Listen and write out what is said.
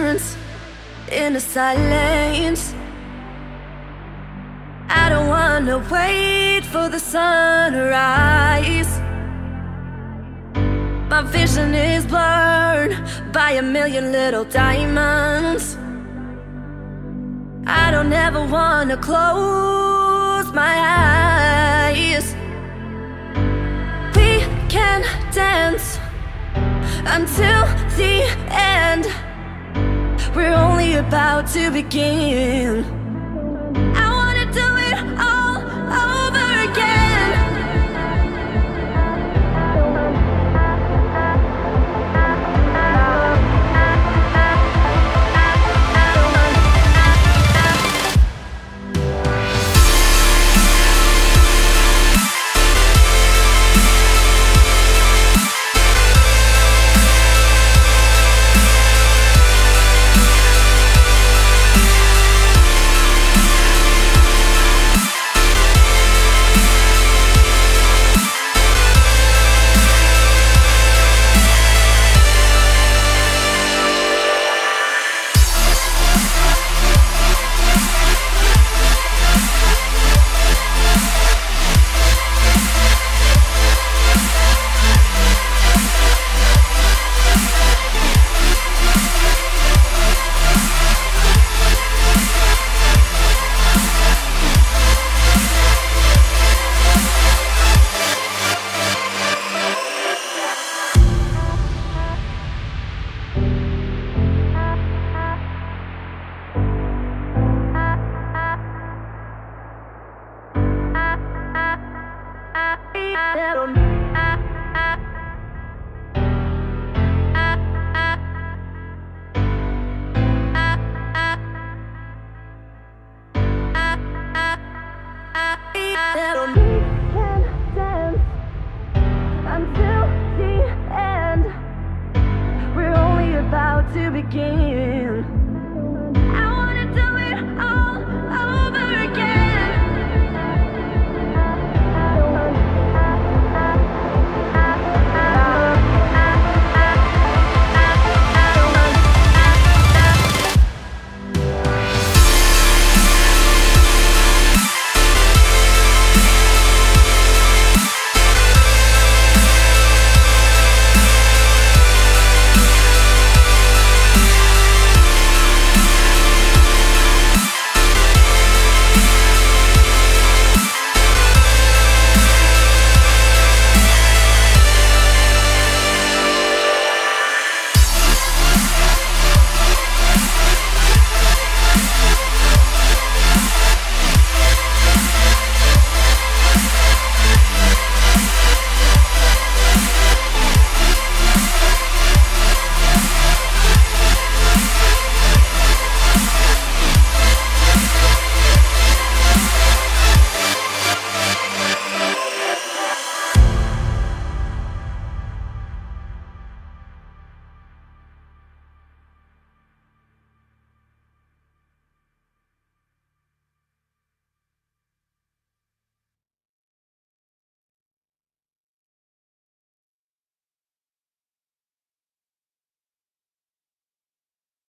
diamonds in the silence. I don't wanna wait for the sunrise. My vision is blurred by a million little diamonds. I don't ever wanna close my eyes. We can dance until the end. We're only about to begin. I wanna do it all over again. Until the end, we're only about to begin.